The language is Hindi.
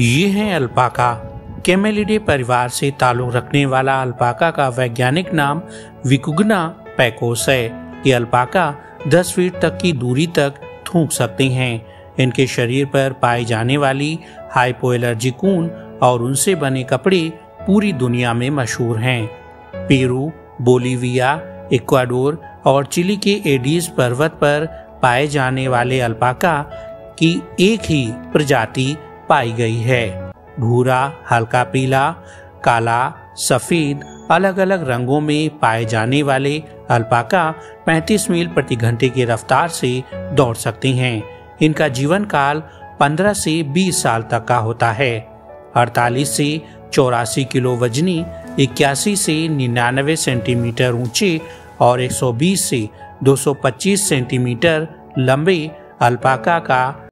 ये है अल्पाका। कैमेलिडे परिवार से ताल्लुक रखने वाला अल्पाका का वैज्ञानिक नाम विकुग्ना पैकोस है। ये अल्पाका 10 फीट तक की दूरी तक थूक सकते हैं। इनके शरीर पर पाई जाने वाली हाइपोएलर्जिक ऊन और उनसे बने कपड़े पूरी दुनिया में मशहूर हैं। पेरू, बोलीविया, इक्वाडोर और चिली के एडीज पर्वत पर पाए जाने वाले अल्पाका की एक ही प्रजाति पाई गई है। भूरा, हल्का पीला, काला, सफेद अलग अलग रंगों में पाए जाने वाले अल्पाका 35 मील प्रति घंटे की रफ्तार से दौड़ सकते हैं। इनका जीवन काल 15 से 20 साल तक का होता है। 48 से 84 किलो वजनी, 81 से 99 सेंटीमीटर ऊंचे और 120 से 225 सेंटीमीटर लंबे अल्पाका का